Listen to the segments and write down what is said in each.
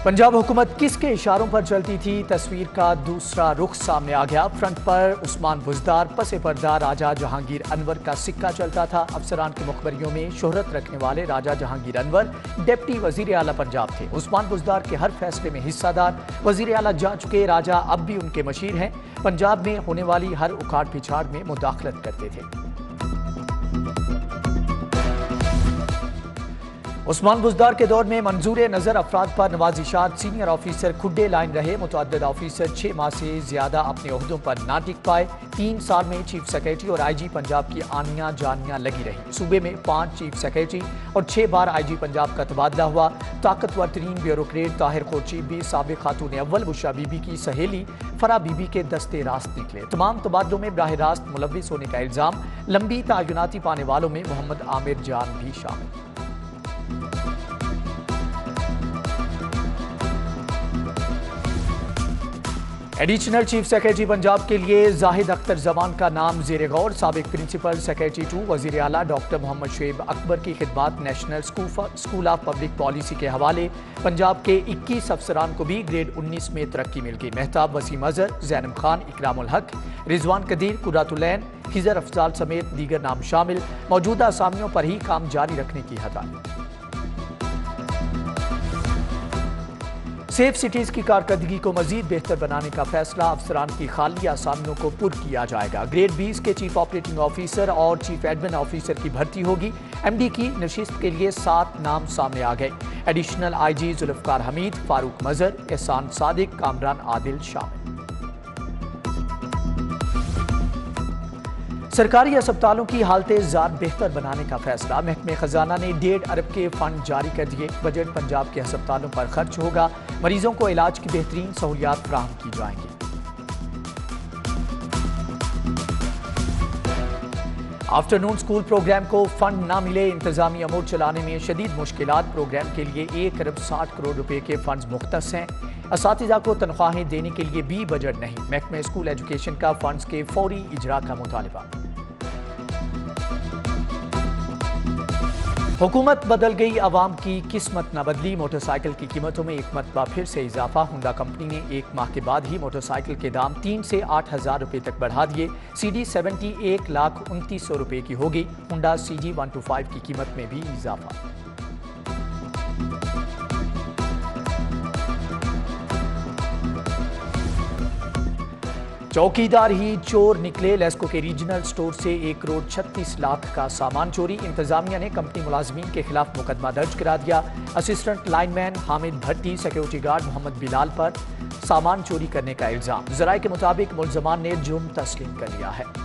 पंजाब हुकूमत किस के इशारों पर चलती थी, तस्वीर का दूसरा रुख सामने आ गया। फ्रंट पर उस्मान बुज़दार, पसे पर्दा राजा जहांगीर अनवर का सिक्का चलता था। अफसरान की मुखबरियों में शोहरत रखने वाले राजा जहांगीर अनवर डिप्टी वजीर आला पंजाब थे। उस्मान बुज़दार के हर फैसले में हिस्सादार वजीर आला जा चुके राजा अब भी उनके मशीर हैं। पंजाब में होने वाली हर उखाड़ पिछाड़ में मुदाखलत करते थे। उस्मान बुज़दार के दौर में मंजूर नज़र अफराद पर नवाजिशात, सीनियर ऑफिसर खुड्डे लाइन रहे। मुतअद्दिद ऑफिसर 6 माह से ज्यादा अपने ओहदों पर ना टिक पाए। 3 साल में चीफ सेक्रेटरी और IG पंजाब की आनियां जानियां लगी रही। सूबे में 5 चीफ सेक्रेटरी और 6 बार IG पंजाब का तबादला हुआ। ताकतवर तरीन ब्यूरोक्रेट ताहिर खोची भी साबिक खातून अव्वल बुशरा बीबी की सहेली फरा बीबी के दस्ते रास्त निकले। तमाम तबादलों में बराह रास्त मुलव्विस होने का इल्जाम। लंबी तयनाती पाने वालों में मोहम्मद आमिर जान भी शामिल। एडिशनल चीफ सेक्रेटरी पंजाब के लिए जाहिद अख्तर जमान का नाम ज़ेरे गौर। साबिक प्रिंसिपल सेक्रेटरी 2 वज़ीर आला डॉक्टर मोहम्मद शुएब अकबर की खिदमात national school of public policy के हवाले। पंजाब के 21 अफसरान को भी ग्रेड 19 में तरक्की मिल गई। मेहताब वसीम अजहर, ज़ैनब खान, इकरामुल हक, रिजवान कदीर, कुर्रतुलैन, खिजर अफजाल समेत दीगर नाम शामिल। मौजूदा असामियों पर ही काम जारी रखने की हदायत। सेफ सिटीज की कारकर्दगी को मजीद बेहतर बनाने का फैसला। अफसरान की खाली आसामियों को पुर किया जाएगा। ग्रेड 20 के चीफ ऑपरेटिंग ऑफिसर और चीफ एडमिन ऑफिसर की भर्ती होगी। MD की नशिस्त के लिए 7 नाम सामने आ गए। एडिशनल IG जुल्फकार हमीद, फारूक मजहर, एहसान सादिक, कामरान आदिल शामिल। सरकारी अस्पतालों की हालतें ज़ात बेहतर बनाने का फैसला। महकमे खजाना ने 1.5 अरब के फंड जारी कर दिए। बजट पंजाब के अस्पतालों पर खर्च होगा। मरीजों को इलाज की बेहतरीन सहूलियात फराहम की जाएंगी। आफ्टरनून स्कूल प्रोग्राम को फंड ना मिले, इंतजामी अमूर चलाने में शदीद मुश्किलात। प्रोग्राम के लिए 1 अरब 60 करोड़ रुपए के फंड्स मुख्तस हैं। असातिज़ा को तनख्वाहें देने के लिए भी बजट नहीं। महकमे स्कूल एजुकेशन का फंड्स के फौरी इजरा का मुतालिबा। हुकूमत बदल गई, आवाम की किस्मत न बदली। मोटरसाइकिल की कीमतों में एक मरतबा फिर से इजाफा। हुंडा कंपनी ने 1 माह के बाद ही मोटरसाइकिल के दाम 3 से 8,000 रुपए तक बढ़ा दिए। CD70 1,29,000 रुपए की होगी। हुंडा CG 125 की कीमत में भी इजाफा। चौकीदार ही चोर निकले। लेस्को के रीजनल स्टोर से 1 करोड़ 36 लाख का सामान चोरी। इंतजामिया ने कंपनी मुलाजमीन के खिलाफ मुकदमा दर्ज करा दिया। Assistant lineman Hamid Bhatti, security guard Mohammad Bilal पर सामान चोरी करने का इल्जाम। जराये के मुताबिक मुलजमान ने जुर्म तस्लीम कर लिया है।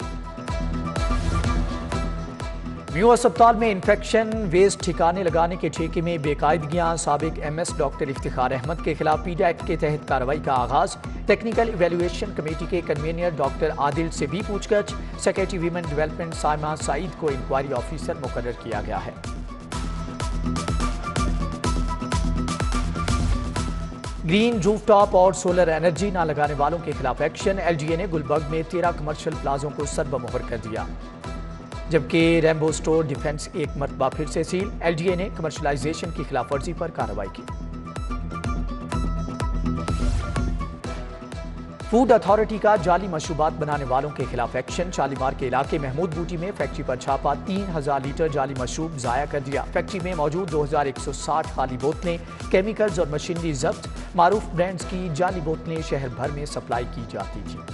म्यू अस्पताल में इंफेक्शन वेस्ट ठिकाने लगाने के ठेके में बेकायदगियां। साबिक MS डॉक्टर इफ्तिखार अहमद के खिलाफ PIDA एक्ट के तहत कार्रवाई का आगाज। टेक्निकल इवैल्यूएशन कमेटी के कन्वीनर डॉक्टर आदिल से भी पूछगछ। Secretary women development Saima Saeed को इंक्वायरी ऑफिसर मुकर्रर किया गया है। ग्रीन रूफटॉप और सोलर एनर्जी न लगाने वालों के खिलाफ एक्शन। LGA ने गुलबर्ग में 13 कमर्शियल प्लाजों को सरबमोहर कर दिया, जबकि रैम्बो स्टोर डिफेंस एक मरतबा फिर से सील। LGA ने कमर्शलाइजेशन की खिलाफ वर्जी पर कार्रवाई की। फूड अथॉरिटी का जाली मशरूबात बनाने वालों के खिलाफ एक्शन। शालीमार के इलाके महमूद बूटी में फैक्ट्री पर छापा। 3,000 लीटर जाली मशरूब जाया कर दिया। फैक्ट्री में मौजूद 2,160 खाली बोतलें, केमिकल्स और मशीनरी जब्त। मारूफ ब्रांड्स की जाली बोतलें शहर भर में सप्लाई की जाती थी।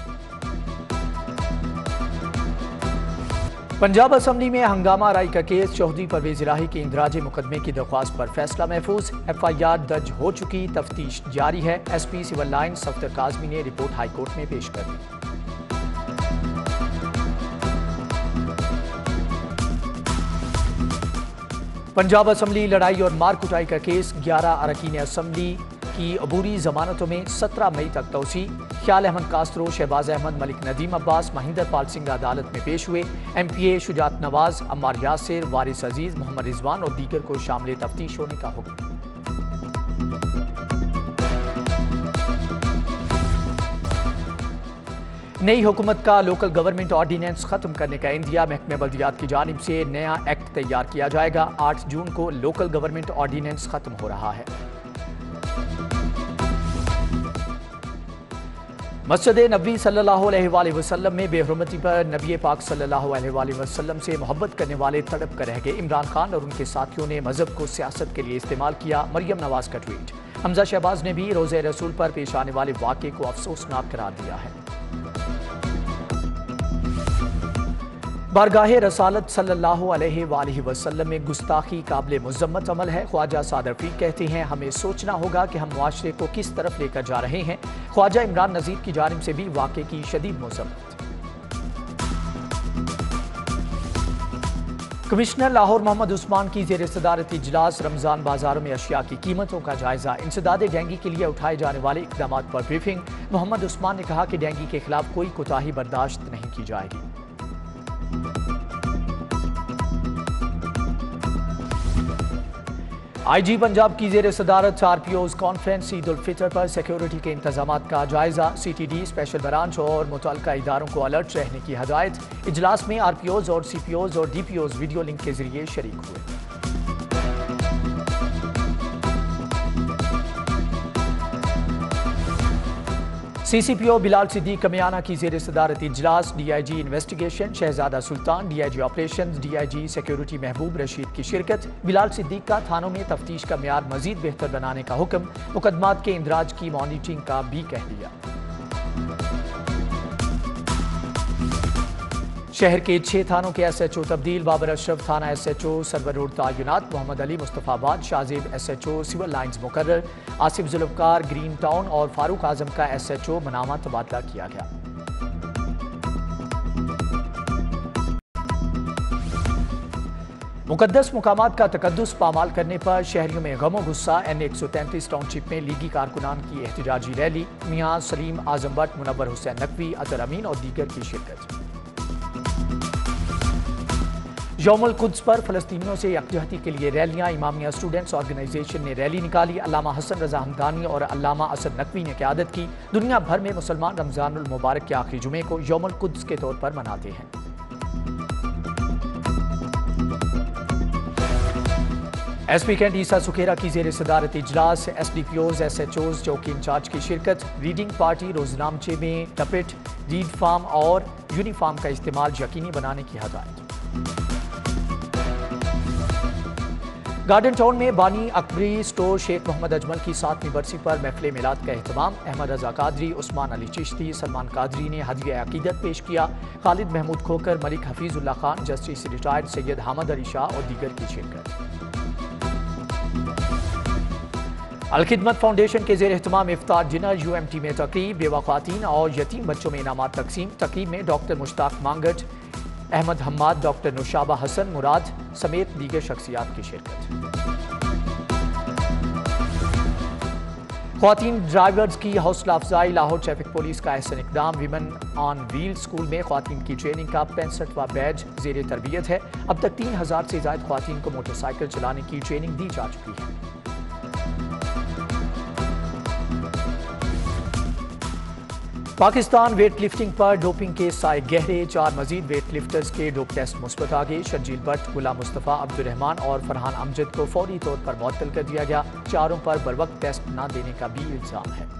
पंजाब असम्बली में हंगामा राई का केस। चौधरी परवेज इलाही के इंदराज मुकदमे की दरख्वास्त पर फैसला महफूज। FIR दर्ज हो चुकी, तफ्तीश जारी है। SP civil line Safdar Kazmi ने रिपोर्ट हाईकोर्ट में पेश कर दी। पंजाब असम्बली लड़ाई और मार कुटाई का केस। 11 अरकान असम्बली की अबूरी जमानतों में 17 मई तक तोसी। ख्याल अहमद कास्त्रो, शहबाज अहमद, मलिक नदीम अब्बास, महिंदर पाल सिंह अदालत में पेश हुए। MPA शुजात नवाज, अम्मार यासिर, वारिस अजीज, मोहम्मद रिजवान और दीगर को शामिल तफ्तीश होने का हुक्म। नई हुकूमत का लोकल गवर्नमेंट ऑर्डिनेंस खत्म करने का इंदिया। महकमे बल्दियात की जानिब से नया एक्ट तैयार किया जाएगा। 8 जून को लोकल गवर्नमेंट ऑर्डिनेंस खत्म हो रहा है। मस्जिद नबी सल्लल्लाहु अलैहि वसल्लम में बेहुरमती पर नबी पाक सल्लल्लाहु अलैहि वसल्लम से मोहब्बत करने वाले तड़प कर रह गए। इमरान खान और उनके साथियों ने मजहब को सियासत के लिए इस्तेमाल किया। मरियम नवाज का ट्वीट। हमजा शहबाज ने भी रोज़े रसूल पर पेश आने वाले वाक़े को अफसोसनाक करार दिया है। बारगाहे रसालत सल्लल्लाहु अलैहि वसल्लम में गुस्ताखी काबिल मुज़म्मत अमल है। ख्वाजा सादर फरीद कहते हैं, हमें सोचना होगा कि हम मुआशरे को किस तरफ लेकर जा रहे हैं। ख्वाजा इमरान नज़ीर की जानिब से भी वाक़े की शदीद मुज़म्मत। कमिश्नर लाहौर मोहम्मद उस्मान की ज़ेर सदारत इजलास रमज़ान बाजारों में अशिया की कीमतों का जायजा। इंसदाद डेंगू के लिए उठाए जाने वाले इक़दाम पर ब्रीफिंग। मोहम्मद उस्मान ने कहा कि डेंगू के खिलाफ कोई कोताही बर्दाश्त नहीं की जाएगी। IG पंजाब की ज़ेर सदारत RPO's कॉन्फ्रेंस ईद उल फितर पर सिक्योरिटी के इंतजामात का जायजा। CTD स्पेशल ब्रांच और मुतल्लिका इदारों को अलर्ट रहने की हदायत। इजलास में RPO's और CPO's और DPO's वीडियो लिंक के जरिए शरीक हुए। CCPO बिलाल सिद्दीक कमियाना की ज़ेर सदारत इजलास। DIG investigation Shahzada Sultan, DIG operations, DIG security Mahboob Rashid की शिरकत। बिलाल सिद्दीक का थानों में तफ्तीश का म्यार मजीद बेहतर बनाने का हुक्म। मुकदमात के इंदराज की मॉनिटरिंग का भी कह दिया। शहर के 6 थानों के SHO तब्दील। बाबर अशरफ थाना SHO सरवर रोड तायुनात। Mohammad Ali Mustafabad Shahzeb SHO civil lines मुकर्रर। आसिफ जुल्फकार ग्रीन टाउन और फारूक आजम का SHO मनामा तबादला किया गया। मुकद्दस मुकामात का तकद्दुस पामाल करने पर शहरियों में गमो गुस्सा। N133 टाउनशिप में लीगी कारकुनान की एहतजाजी रैली। मियां सलीम, आजम भट्ट, मुनव्वर हुसैन नकवी, अतर अमीन और दीगर की शिरकत। यौमुल कुद्स पर फलस्तीनियों से यकजहती के लिए रैलियां। इमामिया स्टूडेंट्स ऑर्गेनाइजेशन ने रैली निकाली। अल्लामा हसन रजा हमदानी और अल्लामा असद नकवी ने क़यादत की। दुनिया भर में मुसलमान रमज़ानुल मुबारक के आखिरी जुमे को यौमुल कुद्स के तौर पर मनाते हैं। SP कैंट ईसा सुखेरा की ज़ेर सदारत इजलास। SDPO's SHO's चौकी इंचार्ज की शिरकत। रीडिंग पार्टी रोजनामचे में टपेट, रीड फार्म और यूनिफार्म का इस्तेमाल यकीनी बनाने की हदायत। गार्डन टाउन में बानी अकबरी स्टोर शेख मोहम्मद अजमल की 7वीं बरसी पर महफिल मिलाद का एहतमाम। अहमद रजा कादरी, उस्मान अली चिश्ती, सलमान कादरी ने हदिया अकीदत पेश किया। खालिद महमूद खोकर, मलिक हफीजुल्लाह खान, जस्टिस रिटायर्ड सैयद हामद अली शाह और दीगर की शिरकत। अलखिदमत फाउंडेशन के ज़ेर एहतमाम इफ्तार डिनर। UMT में तकरीब। बेवा ख्वातीन और यतीम बच्चों में इनामात तकसीम। तकरीब में डॉक्टर मुश्ताक मांगट, अहमद हम्माद, डॉक्टर नुशाबा हसन मुराद समेत दीगर शख्सियात की शिरकत। ख्वातीन ड्राइवर्स की हौसला अफजाई। लाहौर ट्रैफिक पुलिस का अहसन इक़दाम। विमेन ऑन व्हील स्कूल में ख्वातीन की ट्रेनिंग का 65वां बैच ज़ेर तरबियत है। अब तक 3000 से ज़ायद ख्वातीन को मोटरसाइकिल चलाने की ट्रेनिंग दी जा चुकी है। पाकिस्तान वेट लिफ्टिंग पर डोपिंग के साए गहरे। 4 मजीद वेट लिफ्टर्स के डोप टेस्ट मुस्बत आ गए। शर्जील भट्ट, गुलाम मुस्तफ़ा, अब्दुर्रहमान और फरहान अमजद को फौरी तौर पर मुअत्तल कर दिया गया। चारों पर बरवक्त टेस्ट न देने का भी इल्जाम है।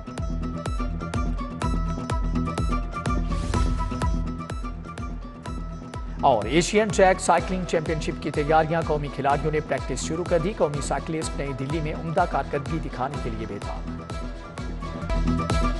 और एशियन ट्रैक साइकिलिंग चैंपियनशिप की तैयारियां। कौमी खिलाड़ियों ने प्रैक्टिस शुरू कर दी। कौमी साइकिलिस्ट नई दिल्ली में उम्दा कारकर्दगी दिखाने के लिए बेताब।